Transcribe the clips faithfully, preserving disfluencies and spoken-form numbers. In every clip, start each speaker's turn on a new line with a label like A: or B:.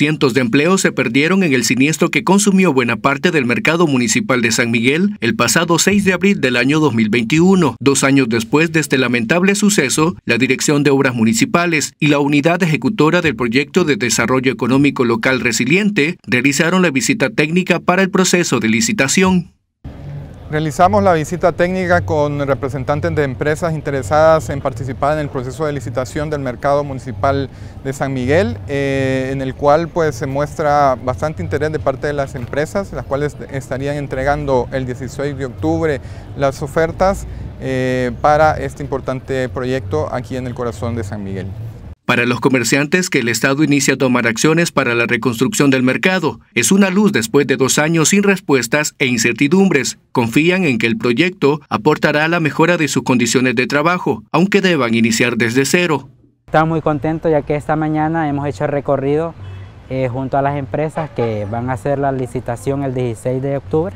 A: Cientos de empleos se perdieron en el siniestro que consumió buena parte del mercado municipal de San Miguel el pasado seis de abril del año dos mil veintiuno. Dos años después de este lamentable suceso, la Dirección de Obras Municipales y la Unidad Ejecutora del Proyecto de Desarrollo Económico Local Resiliente realizaron la visita técnica para el proceso de licitación.
B: Realizamos la visita técnica con representantes de empresas interesadas en participar en el proceso de licitación del mercado municipal de San Miguel, eh, en el cual pues, se muestra bastante interés de parte de las empresas, las cuales estarían entregando el dieciséis de octubre las ofertas eh, para este importante proyecto aquí en el corazón de San Miguel.
A: Para los comerciantes que el Estado inicia a tomar acciones para la reconstrucción del mercado, es una luz después de dos años sin respuestas e incertidumbres. Confían en que el proyecto aportará a la mejora de sus condiciones de trabajo, aunque deban iniciar desde cero.
C: Estamos muy contentos ya que esta mañana hemos hecho el recorrido eh, junto a las empresas que van a hacer la licitación el dieciséis de octubre.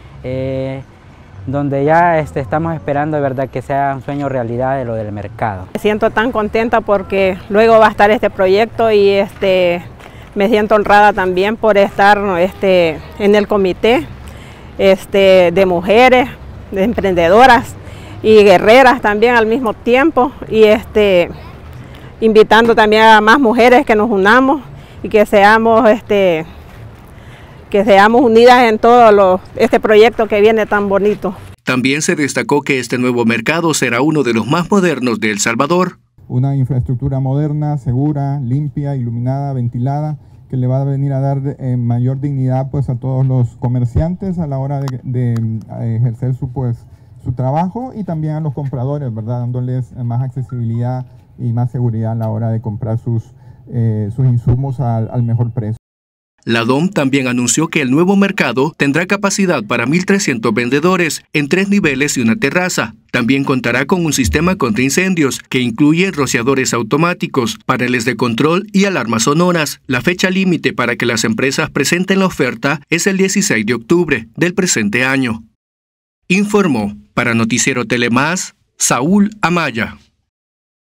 C: Eh, donde ya este, estamos esperando de verdad que sea un sueño realidad de lo del mercado.
D: Me siento tan contenta porque luego va a estar este proyecto y este, me siento honrada también por estar este, en el comité este, de mujeres, de emprendedoras y guerreras también al mismo tiempo, y este, invitando también a más mujeres que nos unamos y que seamos este, que seamos unidas en todo lo, este proyecto que viene tan bonito.
A: También se destacó que este nuevo mercado será uno de los más modernos de El Salvador.
B: Una infraestructura moderna, segura, limpia, iluminada, ventilada, que le va a venir a dar eh, mayor dignidad pues, a todos los comerciantes a la hora de, de eh, ejercer su, pues, su trabajo, y también a los compradores, ¿verdad? Dándoles más accesibilidad y más seguridad a la hora de comprar sus, eh, sus insumos al, al mejor precio.
A: La D O M también anunció que el nuevo mercado tendrá capacidad para mil trescientos vendedores en tres niveles y una terraza. También contará con un sistema contra incendios que incluye rociadores automáticos, paneles de control y alarmas sonoras. La fecha límite para que las empresas presenten la oferta es el dieciséis de octubre del presente año. Informó para Noticiero Telemás, Saúl Amaya.